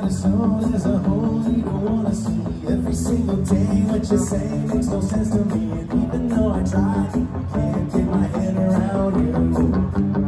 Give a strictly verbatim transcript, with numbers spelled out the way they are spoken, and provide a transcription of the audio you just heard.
my soul as a whole, you don't wanna see every single day. What you say makes no sense to me, and even though I try, I can't get my head around you.